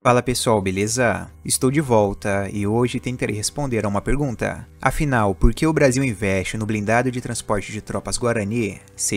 Fala pessoal, beleza? Estou de volta e hoje tentarei responder a uma pergunta. Afinal, por que o Brasil investe no blindado de transporte de tropas Guarani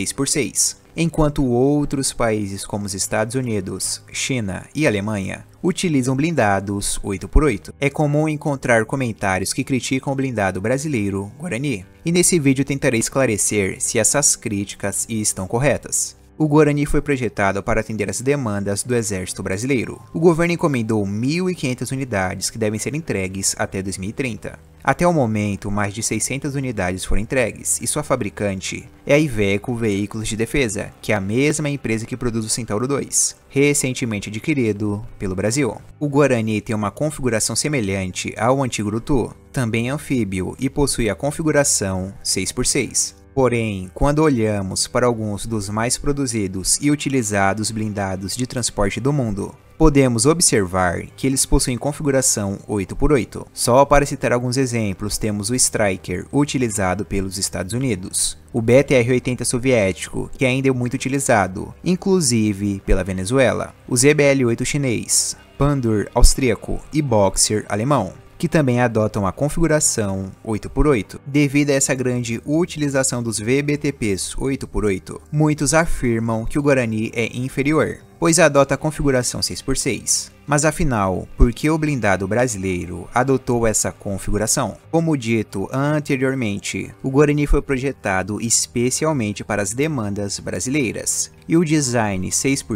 6x6, enquanto outros países como os Estados Unidos, China e Alemanha utilizam blindados 8x8? É comum encontrar comentários que criticam o blindado brasileiro Guarani, e nesse vídeo tentarei esclarecer se essas críticas estão corretas. O Guarani foi projetado para atender às demandas do Exército Brasileiro. O governo encomendou 1.500 unidades que devem ser entregues até 2030. Até o momento, mais de 600 unidades foram entregues, e sua fabricante é a Iveco Veículos de Defesa, que é a mesma empresa que produz o Centauro 2, recentemente adquirido pelo Brasil. O Guarani tem uma configuração semelhante ao antigo Urutu, também anfíbio, e possui a configuração 6x6. Porém, quando olhamos para alguns dos mais produzidos e utilizados blindados de transporte do mundo, podemos observar que eles possuem configuração 8x8. Só para citar alguns exemplos, temos o Striker, utilizado pelos Estados Unidos, o BTR-80 soviético, que ainda é muito utilizado, inclusive pela Venezuela, o ZBL-8 chinês, Pandur austríaco e Boxer alemão, que também adotam a configuração 8x8. Devido a essa grande utilização dos VBTPs 8x8, muitos afirmam que o Guarani é inferior, pois adota a configuração 6x6. Mas afinal, por que o blindado brasileiro adotou essa configuração? Como dito anteriormente, o Guarani foi projetado especialmente para as demandas brasileiras, e o design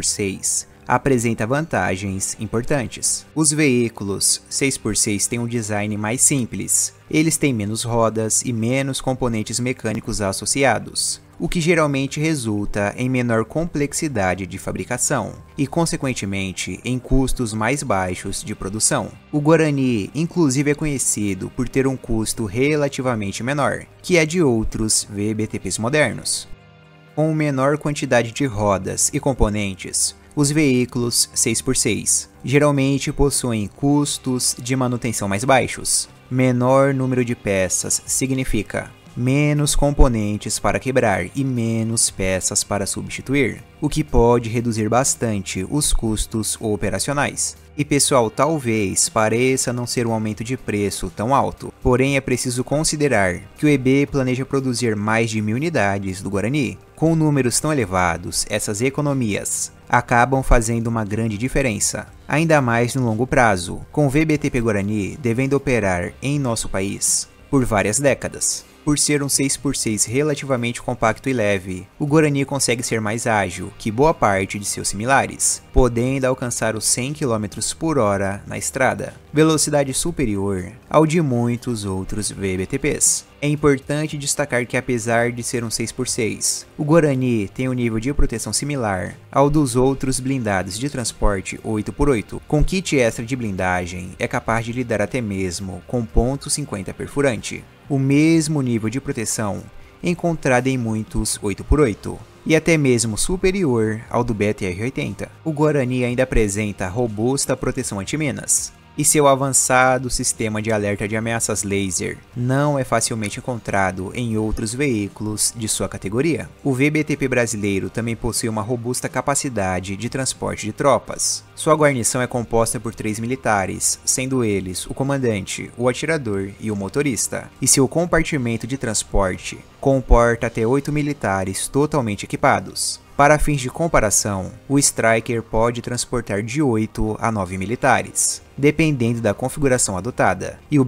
6x6 apresenta vantagens importantes. Os veículos 6x6 têm um design mais simples. Eles têm menos rodas e menos componentes mecânicos associados, o que geralmente resulta em menor complexidade de fabricação e, consequentemente, em custos mais baixos de produção. O Guarani, inclusive, é conhecido por ter um custo relativamente menor que é de outros VBTPs modernos. Com menor quantidade de rodas e componentes, os veículos 6x6 geralmente possuem custos de manutenção mais baixos. Menor número de peças significa menos componentes para quebrar e menos peças para substituir, o que pode reduzir bastante os custos operacionais. E pessoal, talvez pareça não ser um aumento de preço tão alto, porém é preciso considerar que o EB planeja produzir mais de 1.000 unidades do Guarani. Com números tão elevados, essas economias acabam fazendo uma grande diferença, ainda mais no longo prazo, com o VBTP Guarani devendo operar em nosso país por várias décadas. Por ser um 6x6 relativamente compacto e leve, o Guarani consegue ser mais ágil que boa parte de seus similares, podendo alcançar os 100 km por hora na estrada, velocidade superior ao de muitos outros VBTPs. É importante destacar que, apesar de ser um 6x6, o Guarani tem um nível de proteção similar ao dos outros blindados de transporte 8x8. Com kit extra de blindagem, é capaz de lidar até mesmo com .50 perfurante, o mesmo nível de proteção encontrado em muitos 8x8, e até mesmo superior ao do BTR-80. O Guarani ainda apresenta robusta proteção anti-minas, e seu avançado sistema de alerta de ameaças laser não é facilmente encontrado em outros veículos de sua categoria. O VBTP brasileiro também possui uma robusta capacidade de transporte de tropas. Sua guarnição é composta por 3 militares, sendo eles o comandante, o atirador e o motorista, e seu compartimento de transporte comporta até 8 militares totalmente equipados. Para fins de comparação, o Striker pode transportar de 8 a 9 militares, dependendo da configuração adotada, e o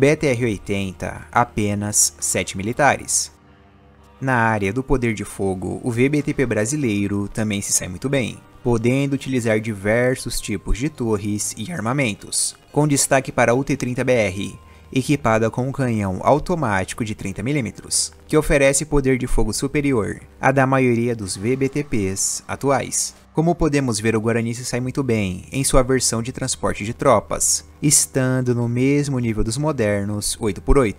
BTR-80 apenas 7 militares. Na área do poder de fogo, o VBTP brasileiro também se sai muito bem, podendo utilizar diversos tipos de torres e armamentos, com destaque para a UT-30BR, equipada com um canhão automático de 30mm, que oferece poder de fogo superior à da maioria dos VBTPs atuais. Como podemos ver, o Guarani se sai muito bem em sua versão de transporte de tropas, estando no mesmo nível dos modernos 8x8.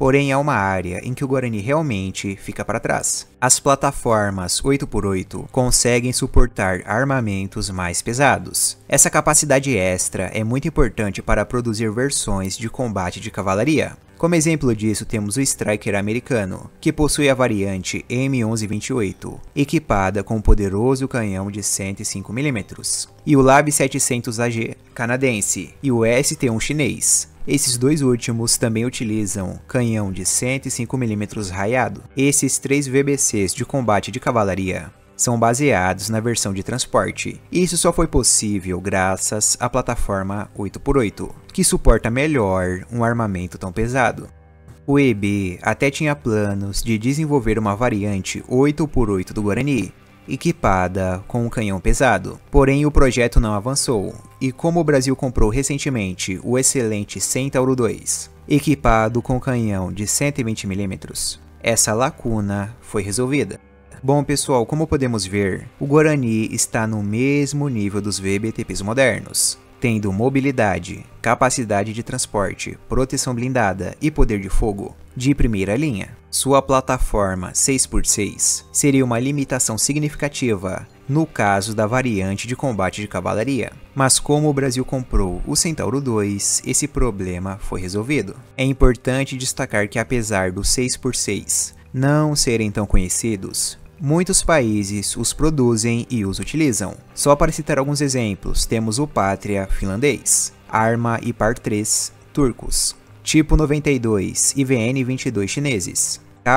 porém há uma área em que o Guarani realmente fica para trás. As plataformas 8x8 conseguem suportar armamentos mais pesados. Essa capacidade extra é muito importante para produzir versões de combate de cavalaria. Como exemplo disso, temos o Striker americano, que possui a variante M1128, equipada com um poderoso canhão de 105mm, e o Lab 700AG canadense e o ST1 chinês. Esses dois últimos também utilizam canhão de 105mm raiado. Esses 3 VBCs de combate de cavalaria são baseados na versão de transporte. Isso só foi possível graças à plataforma 8x8, que suporta melhor um armamento tão pesado. O EB até tinha planos de desenvolver uma variante 8x8 do Guarani, equipada com um canhão pesado, porém o projeto não avançou, e como o Brasil comprou recentemente o excelente Centauro 2, equipado com canhão de 120mm, essa lacuna foi resolvida. Bom pessoal, como podemos ver, o Guarani está no mesmo nível dos VBTPs modernos, tendo mobilidade, capacidade de transporte, proteção blindada e poder de fogo de primeira linha. Sua plataforma 6x6 seria uma limitação significativa no caso da variante de combate de cavalaria, mas como o Brasil comprou o Centauro 2, esse problema foi resolvido. É importante destacar que apesar dos 6x6 não serem tão conhecidos, muitos países os produzem e os utilizam. Só para citar alguns exemplos, temos o Pátria finlandês, Arma e Par 3 turcos, Tipo 92 e VN-22 chineses,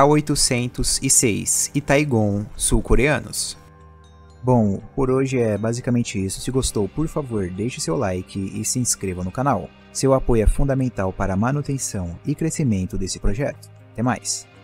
K806 e Taigon sul-coreanos. Bom, por hoje é basicamente isso. Se gostou, por favor, deixe seu like e se inscreva no canal. Seu apoio é fundamental para a manutenção e crescimento desse projeto. Até mais!